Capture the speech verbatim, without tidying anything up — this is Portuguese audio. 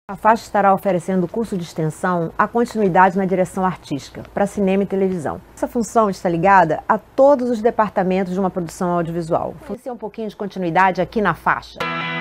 A faixa estará oferecendo curso de extensão à continuidade na direção artística, para cinema e televisão. Essa função está ligada a todos os departamentos de uma produção audiovisual. Conhecer um pouquinho de continuidade aqui na faixa.